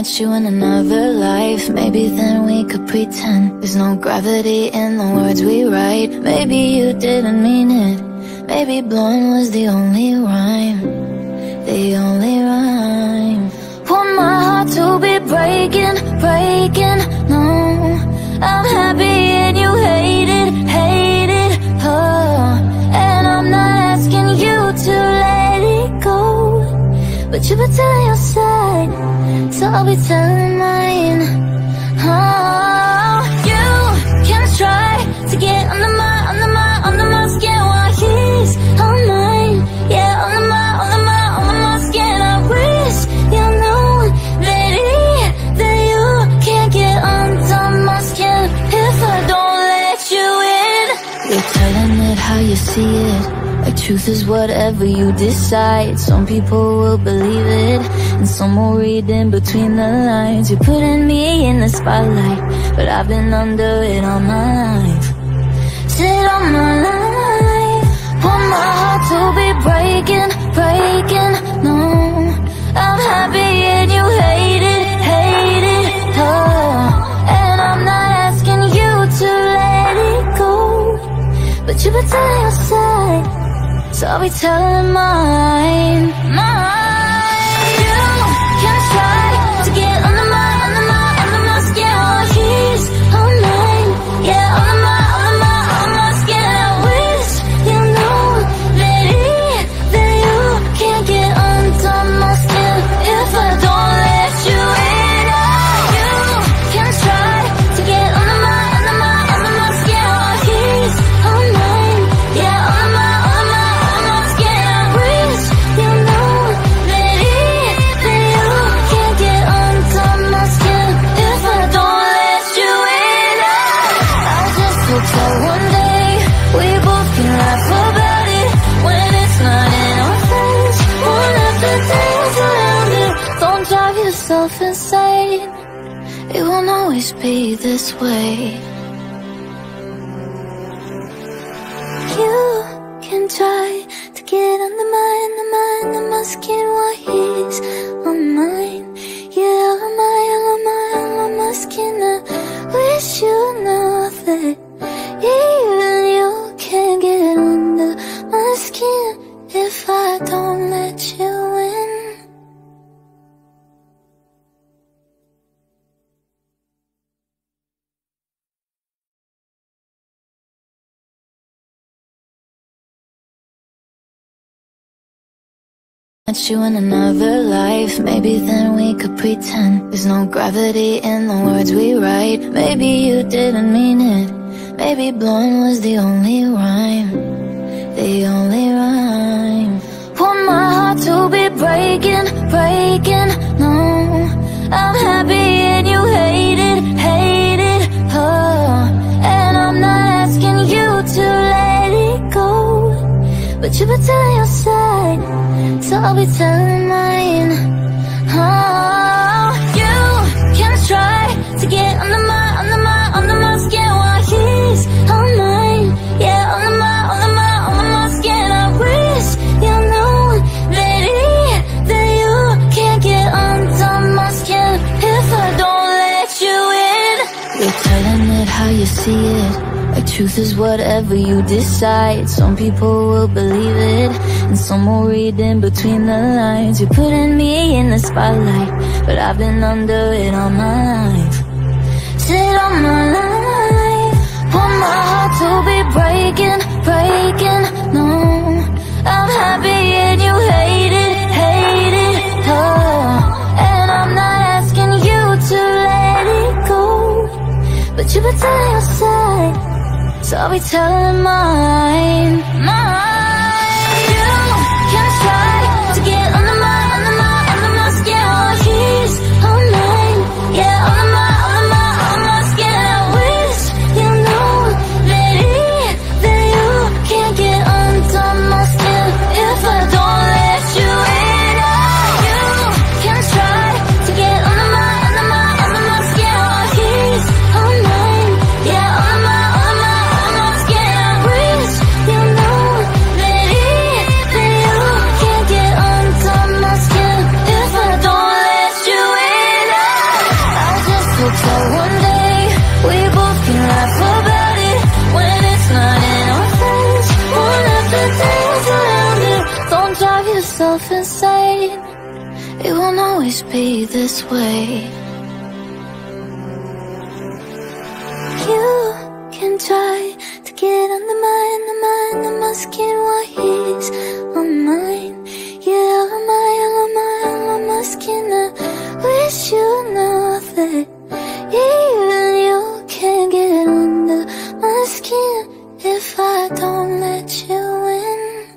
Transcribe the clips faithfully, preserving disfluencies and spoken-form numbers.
Met you in another life, maybe then we could pretend there's no gravity in the words we write. Maybe you didn't mean it, maybe blowing was the only rhyme, the only rhyme. Want my heart to be breaking, breaking, no. I'm happy and you hate it, hate it, oh. And I'm not asking you to let it go, but you've been telling your side, so I'll be telling mine. Oh, you can try to get under my, under my, under my skin while he's on mine. Yeah, under my, under my, under my skin. I wish you knew that he, that you can't get under my skin if I don't let you in. You're telling it how you see it, like truth is whatever you decide. Some people will believe it, and some will read in between the lines. You're putting me in the spotlight, but I've been under it all my life. Sit on my life. Want my heart to be breaking, breaking, no. I'm happy and you hate it, hate it, oh. And I'm not asking you to let it go, but you've been telling your side, so I'll be telling mine, mine. You can try to get under my, under my, under my skin while he's on mine. Yeah, under my, under my, under my skin. I wish you knew that he, that you can't get under my skin if I don't let you in. Oh, you can try to get under my, under my, under my skin while he's on mine. Yeah, under my, under my, under my skin. I wish you knew that he, that you can't get under my skin if I don't let you in. I just hope that one day we both can laugh about it when it's not in our face. One of the days around it, don't drive yourself insane. It won't always be this way. You can try to get under my, under my, under my skin while he's on mine. Yeah, under my, under my, under my skin. I wish you know that even you can't get under my skin if I don't let you in. Met you in another life, maybe then we could pretend there's no gravity in the words we write. Maybe you didn't mean it, maybe blowing was the only rhyme, the only rhyme. Want my heart to be breaking, breaking, no. I'm happy and you hate it, hate it, oh. And I'm not asking you to let it go, but you've been telling your side, so I'll be telling mine. Oh, you can try to get under my, under my, under my skin while he's on mine. Yeah, under my, under my, under my skin. I wish you knew that he, that you can't get under my skin if I don't let you in. You're telling it how you see it, like truth is whatever you decide. Some people will believe it, and some will read in between the lines. You're putting me in the spotlight, but I've been under it all my life. Sit on my life. Want my heart to be breaking, breaking, no. I'm happy and you hate it, hate it, oh. And I'm not asking you to let it go, but you've been telling your side, so I'll be telling mine, mine. You can try to get under my, under my, under my skin while he's on mine. Yeah, under my, under my, under my skin. I wish you knew that he, that you can't get under my skin if I don't let you in. Oh, you can try to get under my, under my, under my skin while he's on mine. Yeah, under my, under my, under my skin. I wish you knew always be this way. You can try to get under my, under my, under my skin while he's on mine. Yeah, all of my, all of my, all of my skin. I wish you know that even you can't get under my skin if I don't let you in.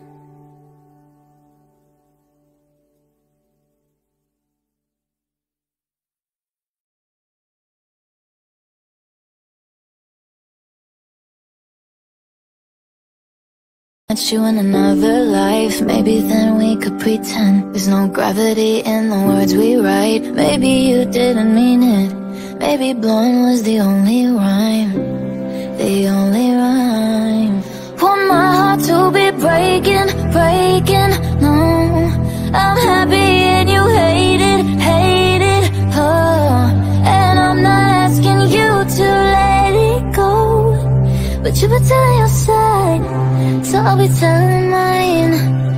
Met you in another life, maybe then we could pretend there's no gravity in the words we write. Maybe you didn't mean it, maybe blowing was the only rhyme, the only rhyme. Want my heart to be breaking, breaking, no. I'm happy and you hate it, hate it, oh. And I'm not asking you to let it go, but you been telling your side, so I'll be telling mine.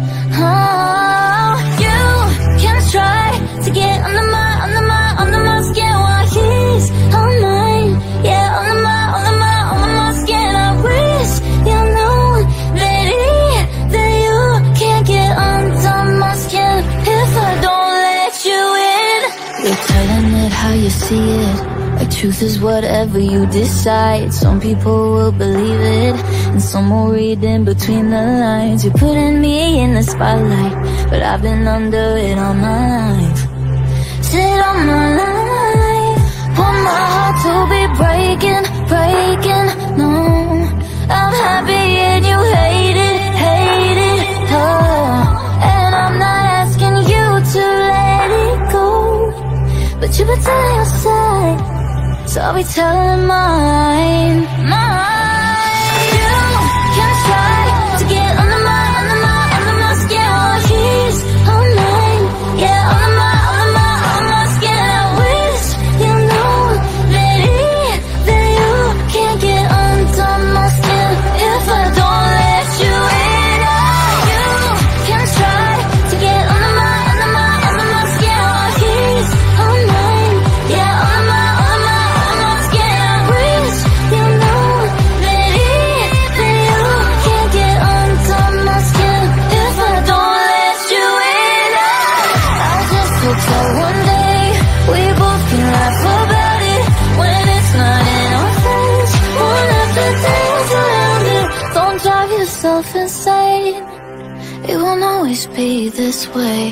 Oh, you can try to get under my, under my, under my skin while he's on mine. Yeah, under my, under my, under my skin. I wish you knew that he, that you can't get under my skin if I don't let you in. You're telling it how you see it, like truth is whatever you decide. Some people will believe it, and some will read in between the lines. You're putting me in the spotlight, but I've been under it all my life. Sit on my life. Want my heart to be breaking, breaking, no. I'm happy and you hate it, hate it, oh. And I'm not asking you to let it go, but you been telling your side, so I'll be telling mine, mine. You can try to get under my, under my, under my skin while he's on mine. Yeah, under my, under my, under my skin. I wish you know that he, that you can't get under my skin if I don't let you in. You can try to get under my, under my, under my skin while he's on mine. Yeah, under my, under my, under my skin. I wish you know that he, that you can't get under my skin if I don't let you in. I just hope that one day we both can laugh about it when it's not in our face. One of the days around it, don't drive yourself insane. It won't always be this way.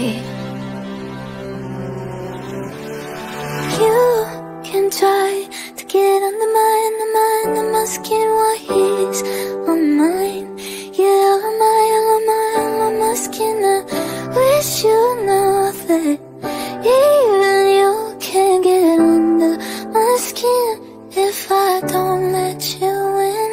You can try to get under my, under my, under my skin while he's on mine. Yeah, all of my, all of my, all of my skin. I wish you know that even you can't get under my skin if I don't let you in.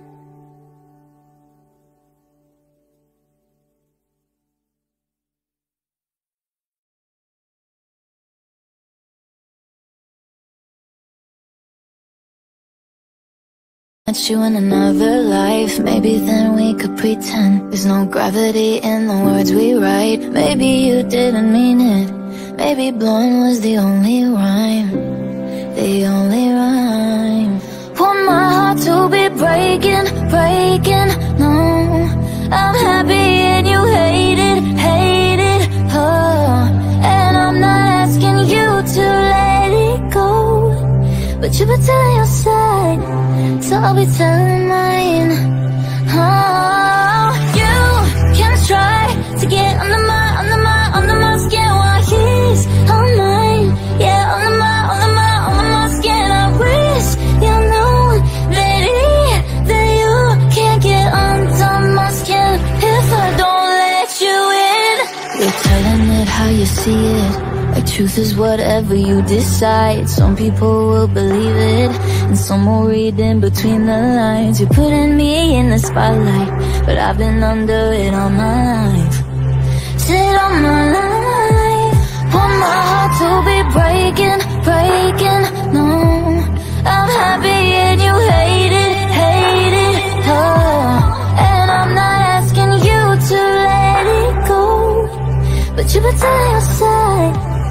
Met you in another life, maybe then we could pretend there's no gravity in the words we write. Maybe you didn't mean it, maybe blowing was the only rhyme, the only rhyme. Want my heart to be breaking, breaking, no. I'm happy and you hate it, hate it, oh. And I'm not asking you to let it go, but you been telling your side, so I'll be telling mine. Oh, you can try to get under my, under my, under my skin while he's on mine. Yeah, under my, under my, under my skin. I wish you knew that he, that you can't get under my skin if I don't let you in. You're telling it how you see it, like truth is whatever you decide. Some people will believe it, and some will read in between the lines. You're putting me in the spotlight, but I've been under it all my life. Sit on my life. Want my heart to be breaking, breaking, no. I'm happy and you hate it, hate it, oh. And I'm not asking you to let it go, but you been telling your side, so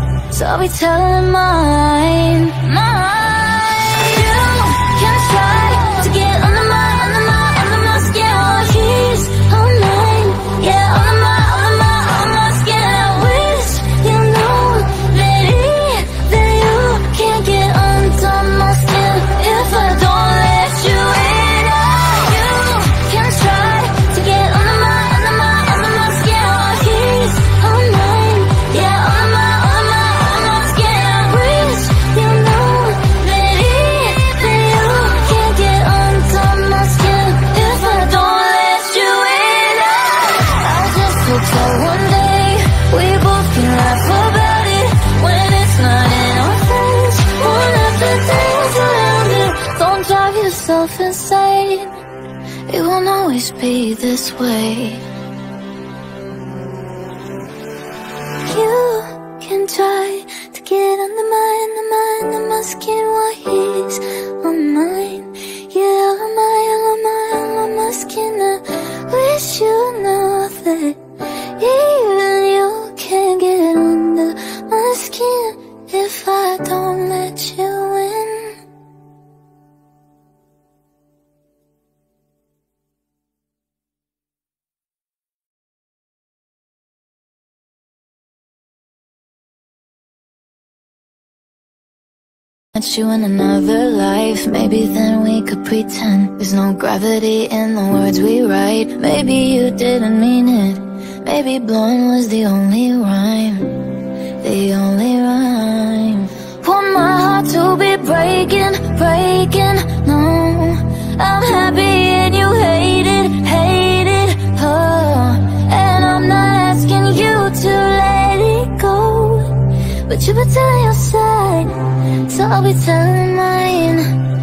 so I'll be telling mine, mine. You can try to get under my, under my, under my skin while he's on mine. Yeah, under my, under my, under my skin. I wish you know that he, that you can't get under my skin if I don't let you in. You can try to get under my, under my, under my skin while he's on mine. Yeah, under my, under my, under my skin. I wish you know that he, that you can't get under my skin if I don't let you in. I just hope that one day we both can laugh about it when it's not in our face. One of the days around it. Don't drive yourself insane. It won't always be this way. You can try to get under my, under my, under my skin while he's on mine. Yeah, all of my, all of my, all of my skin. I wish you know that even you can't get under my skin if I don't let you in. Met you in another life, maybe then we could pretend there's no gravity in the words we write. Maybe you didn't mean it, maybe blowing was the only rhyme, the only rhyme. Want my heart to be breaking, breaking, no. I'm happy and you hate it, hate it, oh. And I'm not asking you to let it go, but you been telling your side, so I'll be telling mine.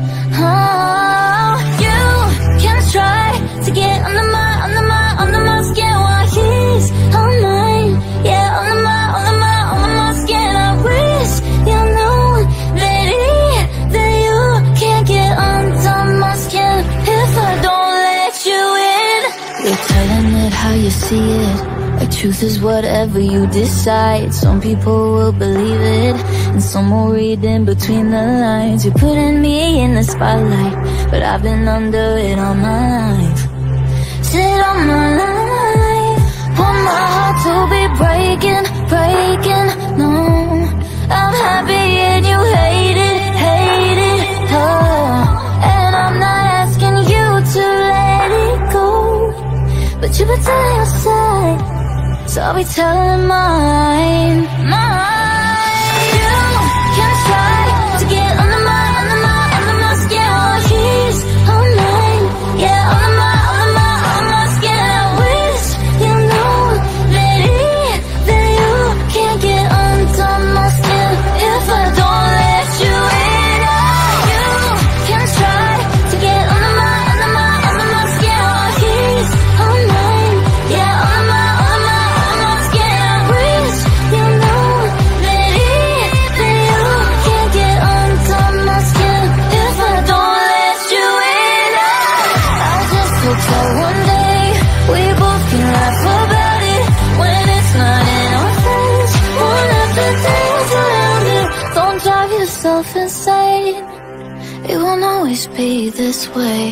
Oh, you can try to get under my, under my, under my skin while he's on mine. Yeah, under my, under my, under my skin. I wish you know that he, that you can't get under my skin if I don't let you in. You're telling it how you see it, like truth is whatever you decide. Some people will believe it, and some will read in between the lines. You're putting me in the spotlight, but I've been under it all my life. Sit on my life. Want my heart to be breaking, breaking, no. I'm happy and you hate it, hate it, oh. And I'm not asking you to let it go, but you been telling your side, so I'll be telling mine, mine. You can try to get under my, under my, under my skin while he's on mine. Yeah, under my, under my, under my skin. I wish you know that he, that you can't get under my skin if I don't let you in. You can try to get under my, under my, under my skin while he's on mine. Yeah, under my, under my, under my skin. I wish you know that he, that you can't get under my skin if I don't let you in. I just hope that one day we both can laugh about it when it's not in our face. One of the days around it. Don't drive yourself insane. It won't always be this way.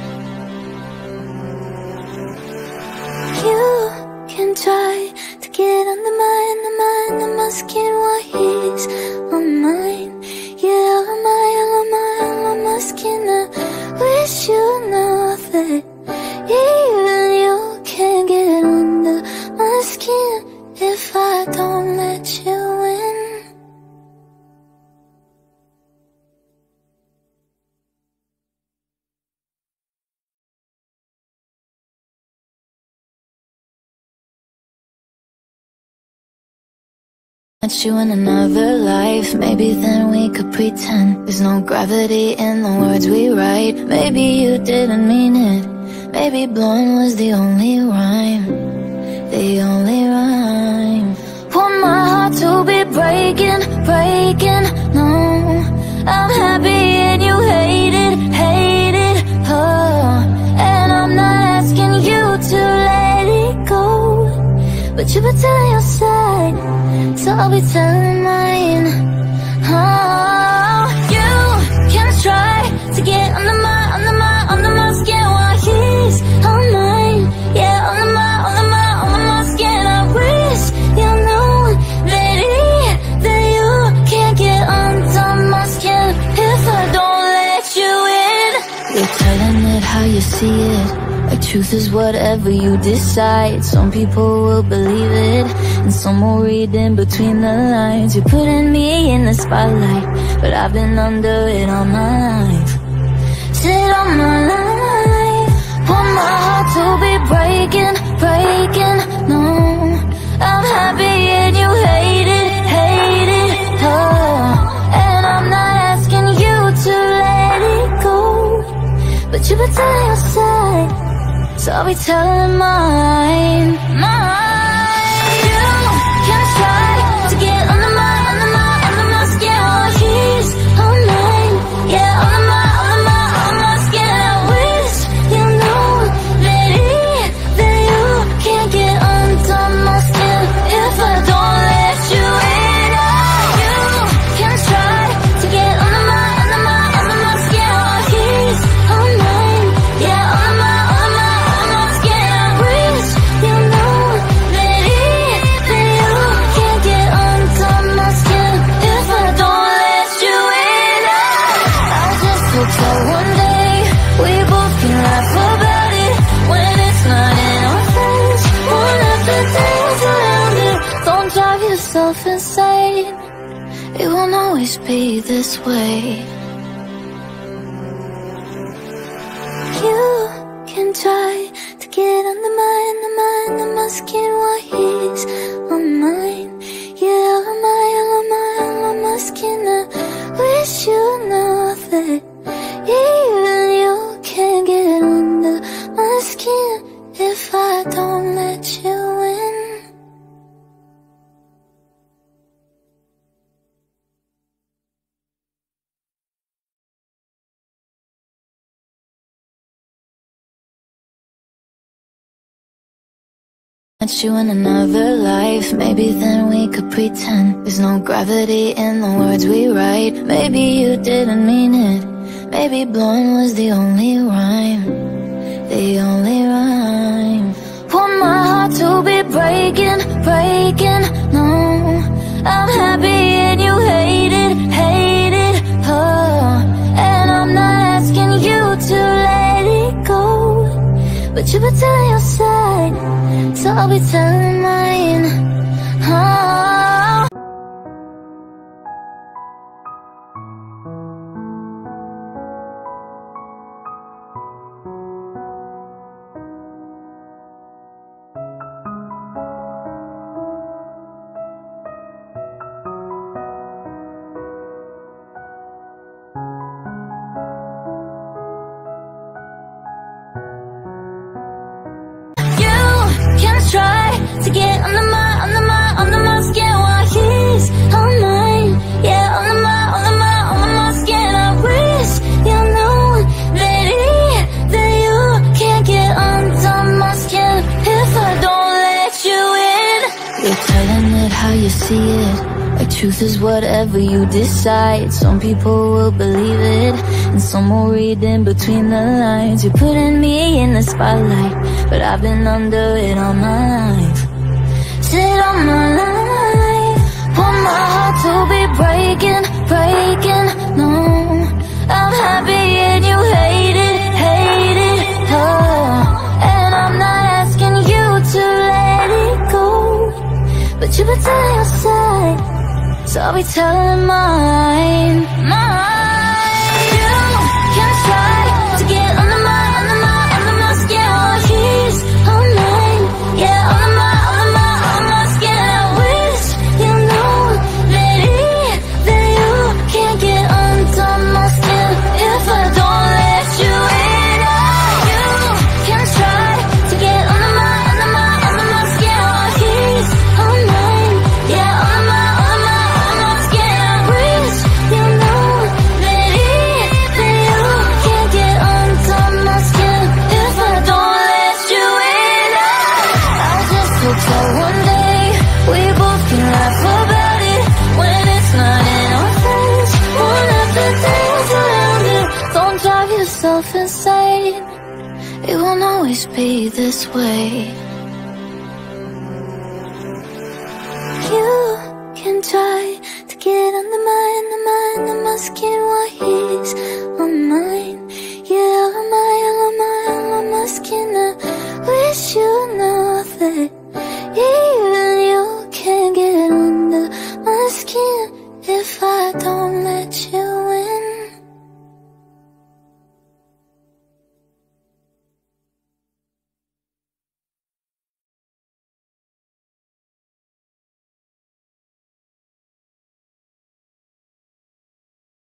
You can try to get under my, under my, under my skin while he's on mine. Yeah, all of my, all of my, all of my skin. I wish you know that even you can't get under my skin if I don't let you in. Met you in another life, maybe then we could pretend there's no gravity in the words we write. Maybe you didn't mean it, maybe blowing was the only rhyme, the only rhyme. Want my heart to be breaking, breaking, no. I'm happy and you hate it, hate it, oh. And I'm not asking you to let it go, but you been telling your side, so I'll be telling mine. see it. Like truth is whatever you decide. Some people will believe it, and some will read in between the lines. You're putting me in the spotlight, but I've been under it all my life. Sit on my life, want my heart to be breaking, breaking. No, I'm happy and you hate it, hate it. Oh, and I'm not asking you to let it go, but you better tell your side, so I'll be telling mine, mine. You can try to get under my, under my, under my skin while he's on mine. Yeah, under my, under my, under my skin. I wish you know that he, that you can't get under my skin if I don't let you in. You can try to get under my, under my, under my skin while he's on mine. Yeah, under my, under my, under my skin. I wish you know that he, that you can't get under my skin if I don't let you in. I just hope that one day we both can laugh about it when it's not in our face. One of the days around it, don't drive yourself insane. It won't always be this way. You can try to get under my, under my, under my skin while he's on mine. Yeah, on my, on my, on my skin. I wish you know that even you can't get under my skin if I don't let you in. Met you in another life, maybe then we could pretend there's no gravity in the words we write. Maybe you didn't mean it, maybe blowing was the only rhyme, the only rhyme. Want my heart to be breaking, breaking. No, I'm happy and you hate it, hate it. Oh, and I'm not asking you to let it go, but you better tell your side, so I'll be telling mine. Oh. Try to get under my, under my, under my skin while he's on mine. Yeah, under my, under my, under my skin. I wish you know that he, that you can't get under my skin if I don't let you in. You're telling it how you see it, like truth is whatever you decide. Some people will believe it, and some will read in between the lines. You're putting me in the spotlight, but I've been under it all my life. Sit on my life, want my heart to be breaking, breaking. No, I'm happy and you hate it, hate it. Oh, and I'm not asking you to let it go, but you better tell your side, so I'll be telling mine, mine. You can try to get under my, under my, under my skin while he's on mine. Yeah, under my, under my, under my skin. I wish you know that he, that you can't get under my skin if I don't let you in. You can try to get under my, under my, under my skin while he's on mine. Yeah, under my, under my, under my skin. I wish you know that he, that you can't get under my skin if I don't let you in. I just hope that one day we both can laugh about it when it's not in our face. One of the days around it, don't drive yourself insane. It won't always be this way. You can try to get under my, under my, under my skin while he's on mine. Yeah, on my, on my, on my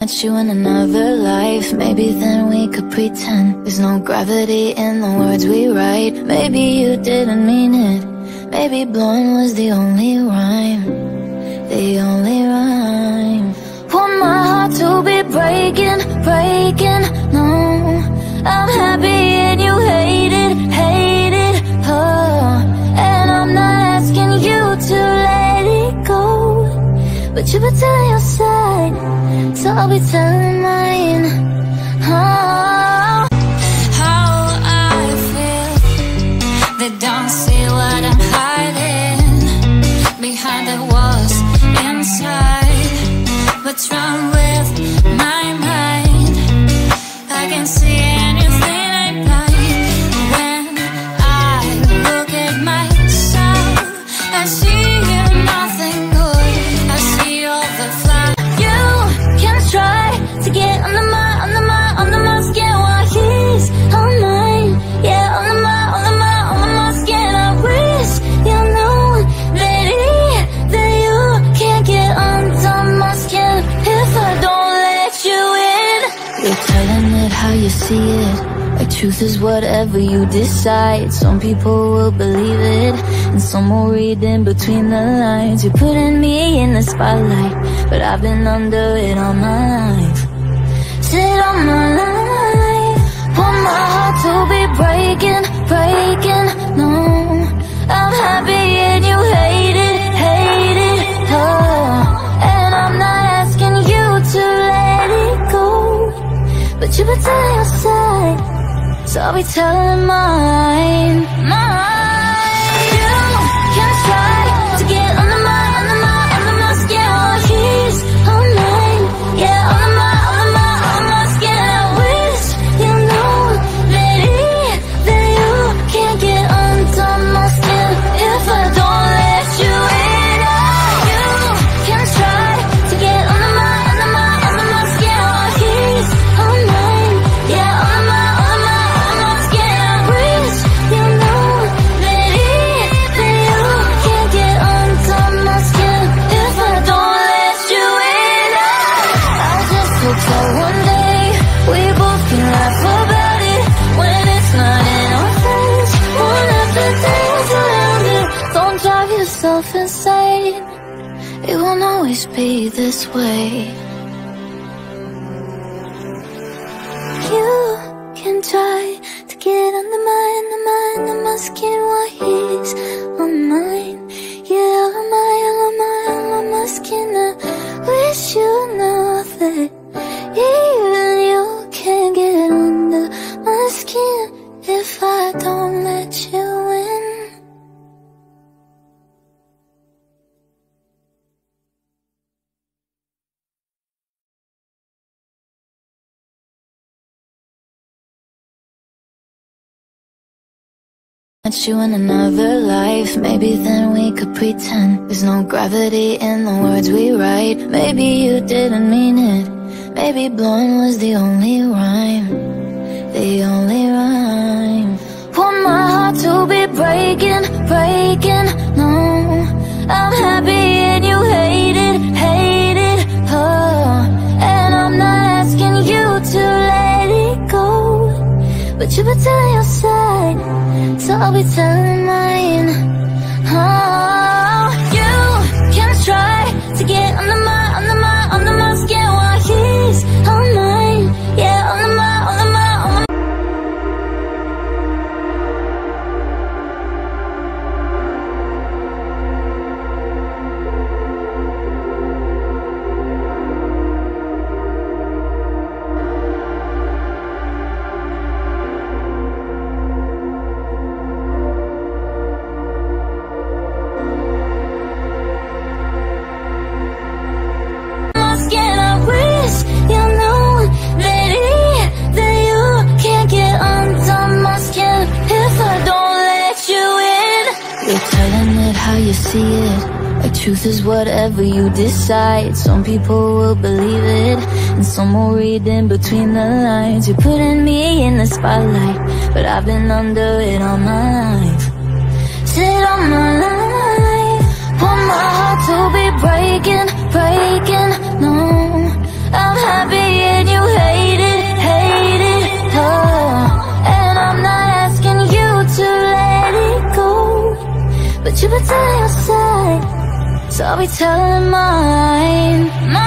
You in another life, maybe then we could pretend there's no gravity in the words we write. Maybe you didn't mean it, maybe blowing was the only rhyme, the only rhyme. Want my heart to be breaking, breaking, no. I'm happy and you hate it, hate it, oh. And I'm not asking you to let it go, but you been telling your side, so I'll be telling mine. Oh. How I feel, they don't see what I'm hiding behind the walls inside. What's wrong with my mind? I can see anything I like. When I look at myself, I see you nothing good. I see all the flaws. Try to get under my, under my, under my skin while he's on mine. Yeah, under my, under my, under my skin. I wish you knew that he, that you can't get under my skin if I don't let you in. You're telling it how you see it, like truth is whatever you decide. Some people will believe it, and some will read in between the lines. You're putting me in the spotlight, but I've been under it all my life. Sit on my life. Want my heart to be breaking, breaking, no. I'm happy and you hate it, hate it, oh. And I'm not asking you to let it go, but you been telling your side, so I'll be telling mine, mine. You can try to get under my, under my, under my skin while he's on mine. Yeah, under my, under my, under my skin. I wish you know that he, that you can't get under my skin if I don't let you in. You can try to get under my, under my, under my skin while he's on mine. Yeah, under my, under my, under my skin. I wish you know that he, that you can't get under my skin if I don't let you in. I just hope that one day we both can laugh about it when it's not in our face. One of the days around it, don't drive yourself insane. It won't always be this way. You can try to get under my, under my, under my skin while he's on mine. Yeah, all of my, all of my, all of my skin. I wish you know that even you can't get under my skin if I don't let you in. You in another life, maybe then we could pretend there's no gravity in the words we write. Maybe you didn't mean it, maybe blowing was the only rhyme, the only rhyme. Want my heart to be breaking, breaking, no. I'm happy and you hate it, hate it, oh. And I'm not asking you to let it go, but you been telling your side, so I'll be telling mine. Oh, you can try to get under my, under my, under my skin while he's on mine. Yeah, under my, under my, under my. You see it, like truth is whatever you decide. Some people will believe it, and some will read in between the lines. You're putting me in the spotlight, but I've been under it all my life. Sit on my life. Want my heart to be breaking, breaking, no. I'm happy and you hate it, hate it, oh. And I'm not asking you to let it go, but you've been telling your side, so I'll be telling mine, mine.